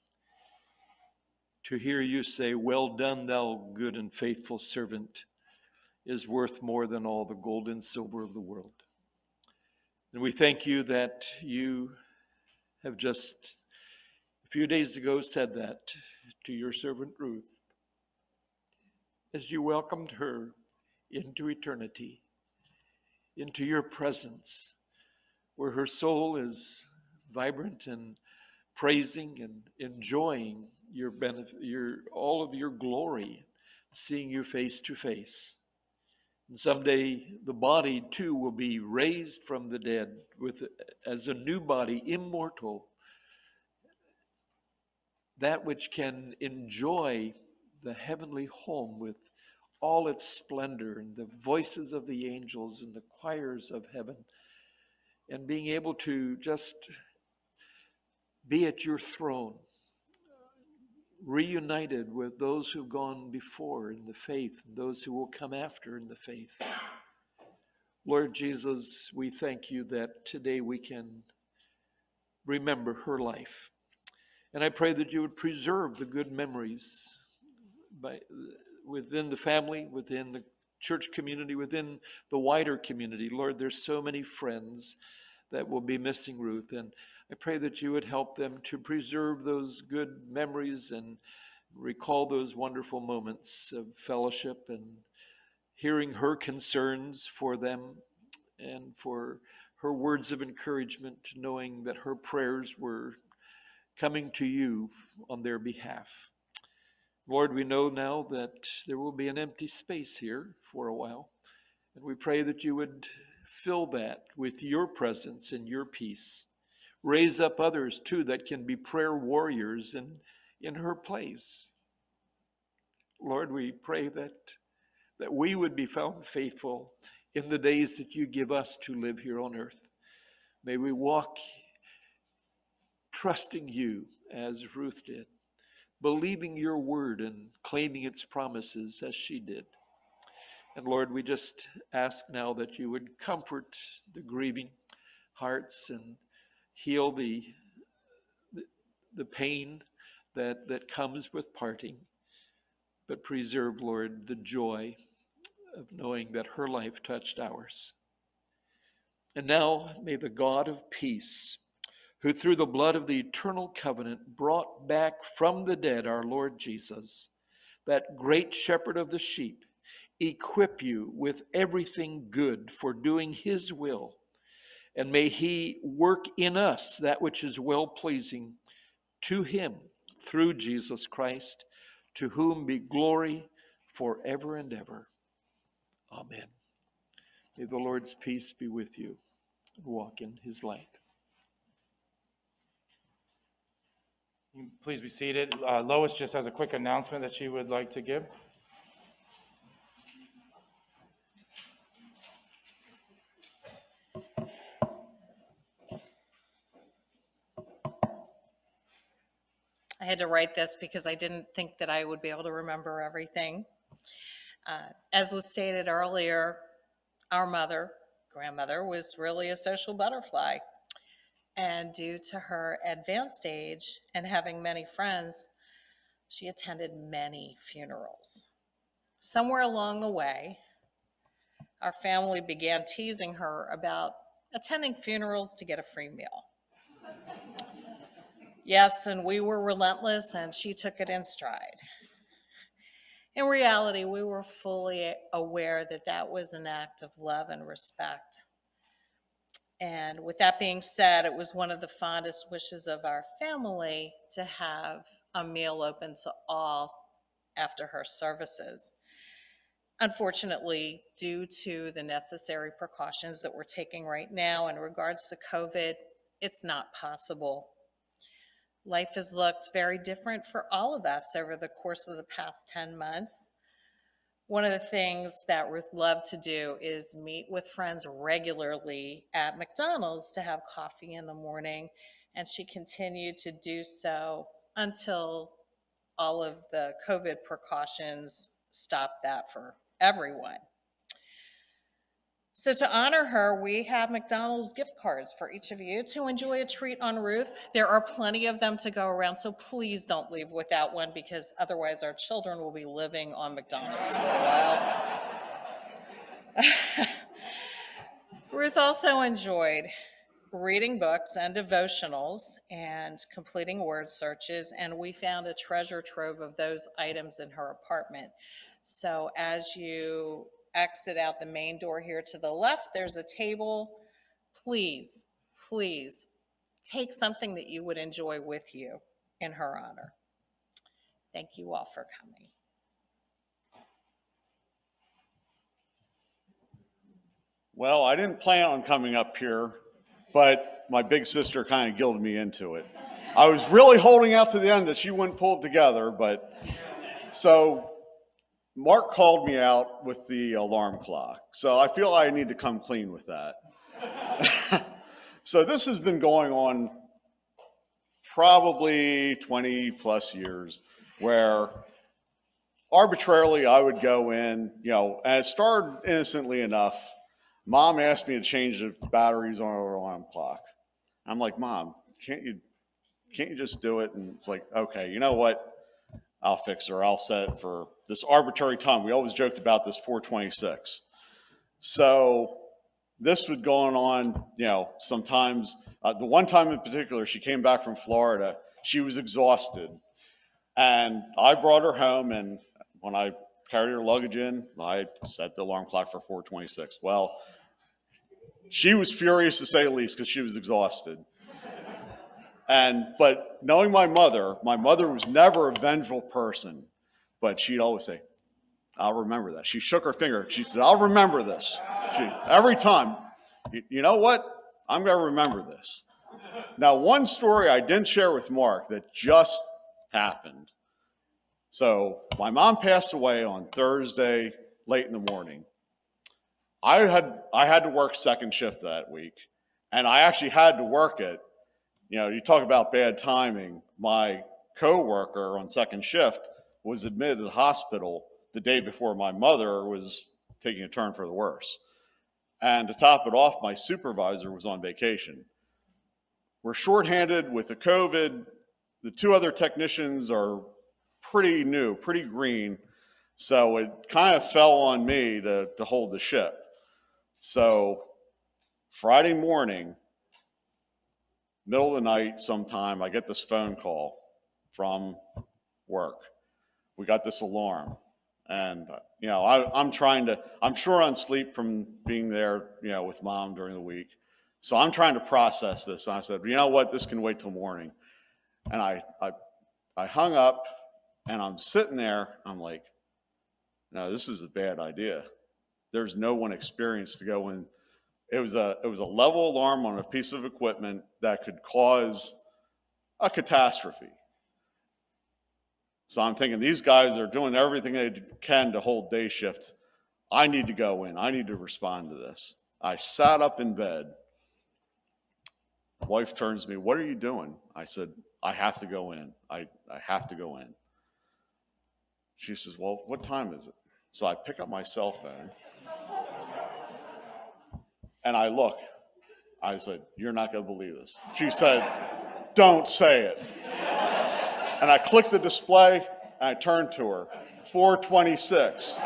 To hear you say, "Well done, thou good and faithful servant," is worth more than all the gold and silver of the world. And we thank you that you have just a few days ago said that to your servant Ruth as you welcomed her into eternity, into your presence, where her soul is vibrant and praising and enjoying your benefit, your all of your glory, seeing you face to face. And someday the body too will be raised from the dead with as a new body, immortal, that which can enjoy the heavenly home with all its splendor and the voices of the angels and the choirs of heaven, and being able to just be at your throne, reunited with those who've gone before in the faith and those who will come after in the faith. Lord Jesus, we thank you that today we can remember her life. And I pray that you would preserve the good memories by, within the family, within the church community, within the wider community. Lord, there's so many friends that will be missing Ruth, and I pray that you would help them to preserve those good memories and recall those wonderful moments of fellowship and hearing her concerns for them and for her words of encouragement, knowing that her prayers were coming to you on their behalf. Lord, we know now that there will be an empty space here for a while, and we pray that you would fill that with your presence and your peace. Raise up others, too, that can be prayer warriors in, in her place. Lord, we pray that, that we would be found faithful in the days that you give us to live here on earth. May we walk trusting you as Ruth did, believing your word and claiming its promises as she did. And Lord, we just ask now that you would comfort the grieving hearts and heal the, the, the pain that, that comes with parting, but preserve, Lord, the joy of knowing that her life touched ours. And now may the God of peace, who through the blood of the eternal covenant brought back from the dead our Lord Jesus, that great shepherd of the sheep, equip you with everything good for doing his will. And may he work in us that which is well-pleasing to him through Jesus Christ, to whom be glory forever and ever. Amen. May the Lord's peace be with you and walk in his light. Please be seated. Uh, Lois just has a quick announcement that she would like to give. I had to write this because I didn't think that I would be able to remember everything. Uh, as was stated earlier, our mother, grandmother, was really a social butterfly. And due to her advanced age and having many friends, she attended many funerals. Somewhere along the way, our family began teasing her about attending funerals to get a free meal. Yes, and we were relentless, and she took it in stride. In reality, we were fully aware that that was an act of love and respect. And with that being said, it was one of the fondest wishes of our family to have a meal open to all after her services. Unfortunately, due to the necessary precautions that we're taking right now in regards to COVID, it's not possible. Life has looked very different for all of us over the course of the past ten months. One of the things that Ruth loved to do is meet with friends regularly at McDonald's to have coffee in the morning, and she continued to do so until all of the COVID precautions stopped that for everyone. So to honor her, we have McDonald's gift cards for each of you to enjoy a treat on Ruth. There are plenty of them to go around, so please don't leave without one, because otherwise our children will be living on McDonald's for a while. Ruth also enjoyed reading books and devotionals and completing word searches, and we found a treasure trove of those items in her apartment. So as you exit out the main door here to the left, there's a table. Please, please take something that you would enjoy with you in her honor. Thank you all for coming. Well, I didn't plan on coming up here, but my big sister kind of guilted me into it. I was really holding out to the end that she wouldn't pull it together, but so Mark called me out with the alarm clock. So I feel I need to come clean with that. So this has been going on probably twenty plus years, where arbitrarily I would go in, you know, and it started innocently enough. Mom asked me to change the batteries on our alarm clock. I'm like, Mom, can't you, can't you just do it? And it's like, okay, you know what? I'll fix her. I'll set it for this arbitrary time. We always joked about this four twenty-six. So this was going on, you know, sometimes. Uh, the one time in particular, she came back from Florida. She was exhausted. And I brought her home, and when I carried her luggage in, I set the alarm clock for four twenty-six. Well, she was furious to say the least because she was exhausted. And, but knowing my mother, my mother was never a vengeful person, but she'd always say, I'll remember that. She shook her finger. She said, I'll remember this. She, every time, you, you know what? I'm going to remember this. Now, one story I didn't share with Mark that just happened. So my mom passed away on Thursday, late in the morning. I had, I had to work second shift that week, and I actually had to work it. You know, you talk about bad timing. My coworker on second shift was admitted to the hospital the day before my mother was taking a turn for the worse. And to top it off, my supervisor was on vacation. We're shorthanded with the COVID. The two other technicians are pretty new, pretty green. So it kind of fell on me to, to hold the ship. So Friday morning, middle of the night sometime, I get this phone call from work. We got this alarm. And, you know, I, I'm trying to, I'm sure on sleep from being there, you know, with Mom during the week. So I'm trying to process this. And I said, you know what, this can wait till morning. And I, I, I hung up, and I'm sitting there. I'm like, no, this is a bad idea. There's no one experienced to go in. It was a, it was a level alarm on a piece of equipment that could cause a catastrophe. So I'm thinking, these guys are doing everything they can to hold day shift. I need to go in. I need to respond to this. I sat up in bed. Wife turns to me, what are you doing? I said, I have to go in. I, I have to go in. She says, well, what time is it? So I pick up my cell phone, and I look. I said, you're not going to believe this. She said, don't say it. And I clicked the display, and I turned to her, four twenty-six.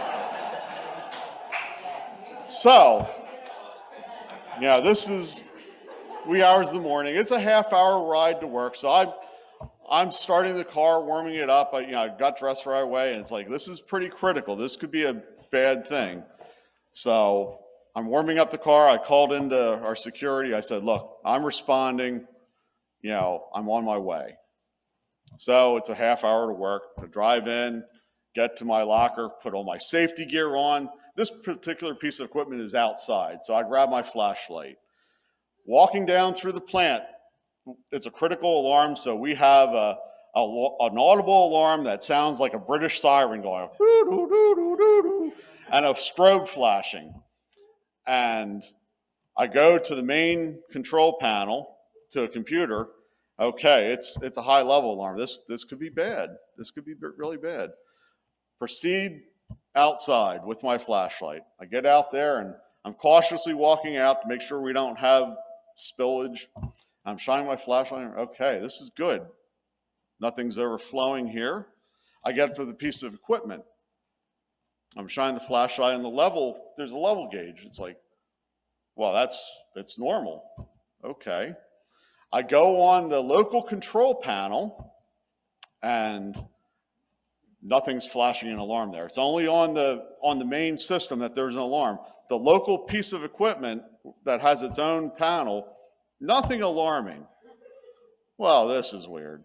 So, you know, this is wee hours of the morning. It's a half hour ride to work. So I'm, I'm starting the car, warming it up. I, you know, I got dressed right away, and it's like, this is pretty critical. This could be a bad thing. So I'm warming up the car. I called into our security. I said, look, I'm responding. You know, I'm on my way. So it's a half hour to work, to drive in, get to my locker, put all my safety gear on. This particular piece of equipment is outside, so I grab my flashlight. Walking down through the plant, it's a critical alarm, so we have a, a, an audible alarm that sounds like a British siren going, doo, doo, doo, doo, doo, doo, and a strobe flashing. And I go to the main control panel, to a computer. Okay, it's it's a high level alarm. This this could be bad. This could be really bad. Proceed outside with my flashlight. I get out there, and I'm cautiously walking out to make sure we don't have spillage. I'm shining my flashlight. Okay, this is good. Nothing's overflowing here. I get to the piece of equipment. I'm shining the flashlight on the level. There's a level gauge. It's like, well, that's that's normal. Okay. I go on the local control panel, and nothing's flashing an alarm there. It's only on the on the main system that there's an alarm. The local piece of equipment that has its own panel, nothing alarming. Well, this is weird.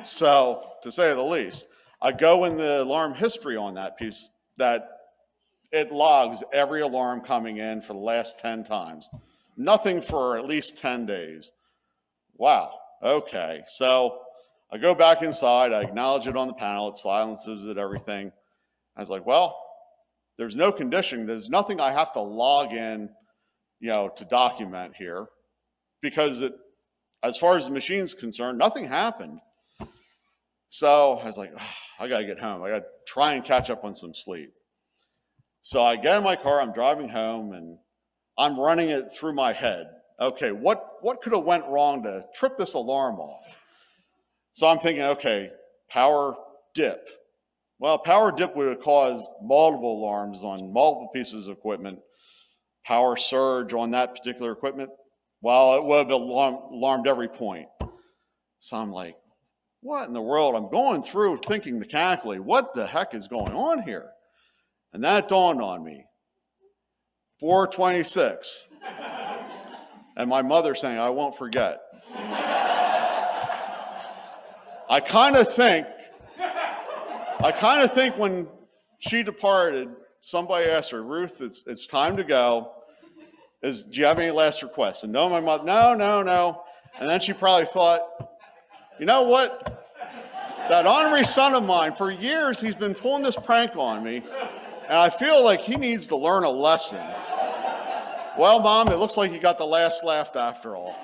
So, to say the least, I go in the alarm history on that piece, that it logs every alarm coming in for the last ten times. Nothing for at least ten days. Wow, okay. So I go back inside, I acknowledge it on the panel, it silences it, everything. I was like, well, there's no condition, there's nothing I have to log in, you know, to document here, because it, as far as the machine's concerned, nothing happened. So I was like, oh, I gotta get home. I gotta try and catch up on some sleep. So I get in my car, I'm driving home, and I'm running it through my head. Okay, what, what could have went wrong to trip this alarm off? So I'm thinking, okay, power dip. Well, power dip would have caused multiple alarms on multiple pieces of equipment. Power surge on that particular equipment, well, it would have alarm, alarmed every point. So I'm like, what in the world? I'm going through thinking mechanically, what the heck is going on here? And that dawned on me, four twenty-six. And my mother saying, I won't forget. I kind of think, I kind of think when she departed, somebody asked her, Ruth, it's, it's time to go. Is, do you have any last requests? And no, my mother, no, no, no. And then she probably thought, you know what? That honorary son of mine, for years, he's been pulling this prank on me. And I feel like he needs to learn a lesson. Well, Mom, it looks like you got the last laugh after all.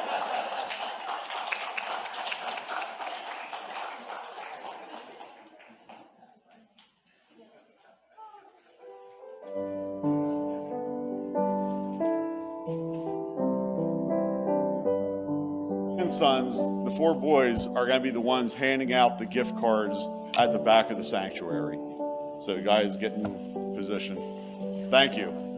Sons, the four boys are going to be the ones handing out the gift cards at the back of the sanctuary. So the guys get in position. Thank you.